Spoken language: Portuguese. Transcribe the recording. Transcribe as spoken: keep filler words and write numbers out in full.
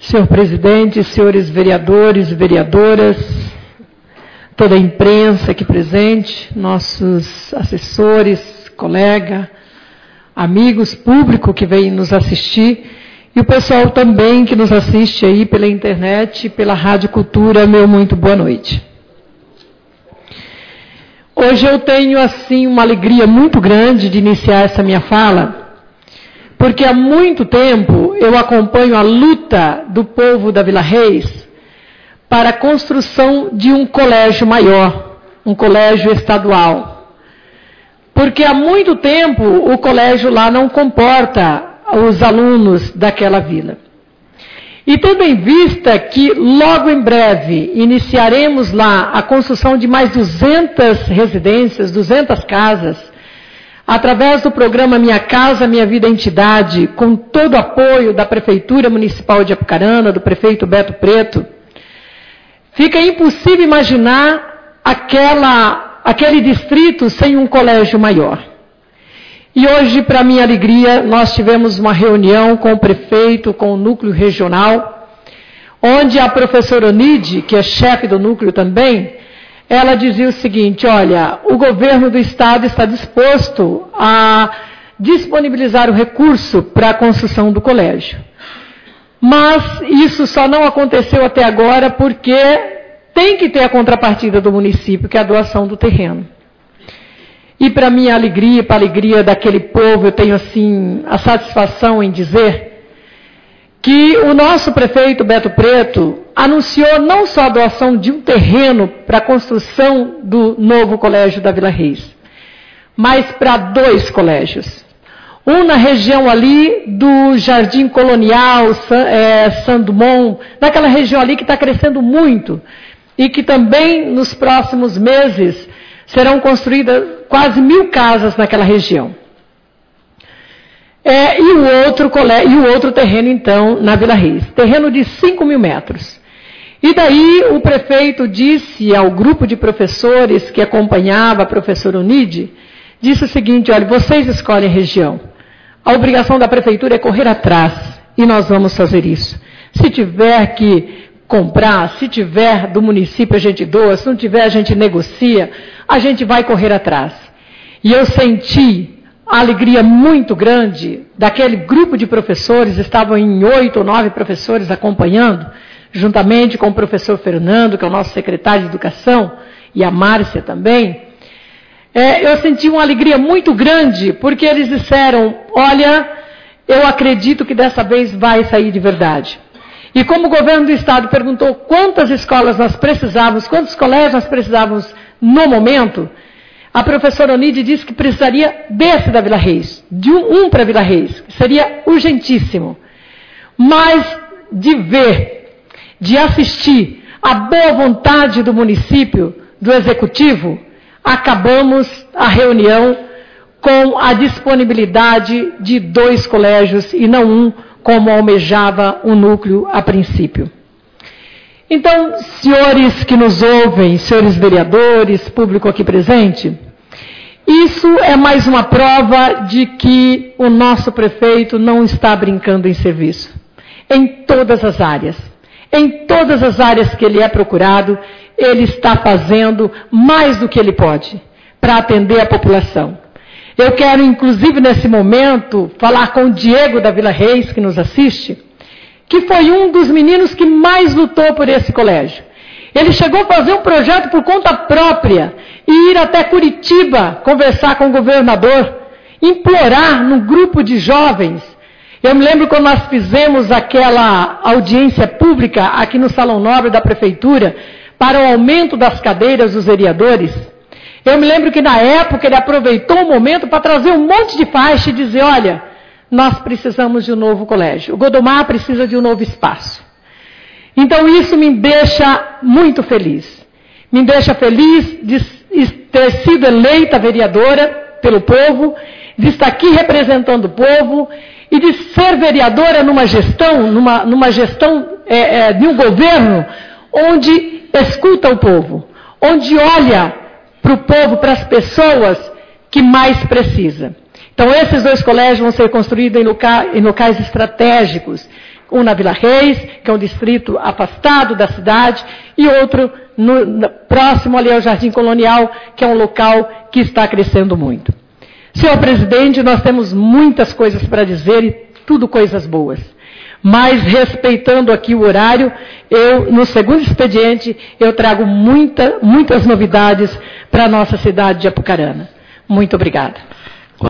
senhor presidente, senhores vereadores e vereadoras, toda a imprensa aqui presente, nossos assessores, colega, amigos, público que vem nos assistir, e o pessoal também que nos assiste aí pela internet, pela Rádio Cultura, meu muito boa noite. Hoje eu tenho, assim, uma alegria muito grande de iniciar essa minha fala, porque há muito tempo eu acompanho a luta do povo da Vila Reis para a construção de um colégio maior, um colégio estadual. Porque há muito tempo o colégio lá não comporta os alunos daquela vila. E tendo em vista que logo em breve iniciaremos lá a construção de mais duzentas residências, duzentas casas, através do programa Minha Casa Minha Vida Entidade, com todo o apoio da Prefeitura Municipal de Apucarana, do prefeito Beto Preto, fica impossível imaginar aquela, aquele distrito sem um colégio maior. E hoje, para minha alegria, nós tivemos uma reunião com o prefeito, com o núcleo regional, onde a professora Onide, que é chefe do núcleo também, ela dizia o seguinte: olha, o governo do estado está disposto a disponibilizar o recurso para a construção do colégio. Mas isso só não aconteceu até agora porque tem que ter a contrapartida do município, que é a doação do terreno. E para minha alegria, para a alegria daquele povo, eu tenho assim a satisfação em dizer que o nosso prefeito Beto Preto anunciou não só a doação de um terreno para a construção do novo colégio da Vila Reis, mas para dois colégios. Um na região ali do Jardim Colonial, é, Sandumont, naquela região ali que está crescendo muito e que também nos próximos meses serão construídas quase mil casas naquela região. É, e, o outro colégio, e o outro terreno, então, na Vila Reis. Terreno de cinco mil metros. E daí o prefeito disse ao grupo de professores que acompanhava a professora Onide, disse o seguinte: olha, vocês escolhem a região. A obrigação da prefeitura é correr atrás, e nós vamos fazer isso. Se tiver que comprar, se tiver do município a gente doa, se não tiver a gente negocia, a gente vai correr atrás. E eu senti a alegria muito grande daquele grupo de professores, estavam em oito ou nove professores acompanhando, juntamente com o professor Fernando, que é o nosso secretário de Educação, e a Márcia também. É, eu senti uma alegria muito grande, porque eles disseram: olha, eu acredito que dessa vez vai sair de verdade. E como o governo do estado perguntou quantas escolas nós precisávamos, quantos colégios nós precisávamos no momento, a professora Onide disse que precisaria desse da Vila Reis, de um, um para a Vila Reis, que seria urgentíssimo. Mas de ver, de assistir a boa vontade do município, do executivo, acabamos a reunião com a disponibilidade de dois colégios e não um, como almejava o núcleo a princípio. Então, senhores que nos ouvem, senhores vereadores, público aqui presente, isso é mais uma prova de que o nosso prefeito não está brincando em serviço. Em todas as áreas. Em todas as áreas que ele é procurado, ele está fazendo mais do que ele pode para atender a população. Eu quero, inclusive, nesse momento, falar com o Diego da Vila Reis, que nos assiste, que foi um dos meninos que mais lutou por esse colégio. Ele chegou a fazer um projeto por conta própria e ir até Curitiba conversar com o governador, implorar num grupo de jovens. Eu me lembro quando nós fizemos aquela audiência pública aqui no Salão Nobre da Prefeitura para o aumento das cadeiras dos vereadores. Eu me lembro que na época ele aproveitou o momento para trazer um monte de faixa e dizer: olha, nós precisamos de um novo colégio. O Godomar precisa de um novo espaço. Então isso me deixa muito feliz. Me deixa feliz de ter sido eleita vereadora pelo povo, de estar aqui representando o povo e de ser vereadora numa gestão, numa, numa gestão é, é, de um governo onde escuta o povo, onde olha para o povo, para as pessoas que mais precisa. Então esses dois colégios vão ser construídos em, loca, em locais estratégicos, um na Vila Reis, que é um distrito afastado da cidade, e outro no, no, próximo ali ao Jardim Colonial, que é um local que está crescendo muito. Senhor presidente, nós temos muitas coisas para dizer e tudo coisas boas. Mas, respeitando aqui o horário, eu, no segundo expediente, eu trago muita, muitas novidades para a nossa cidade de Apucarana. Muito obrigada.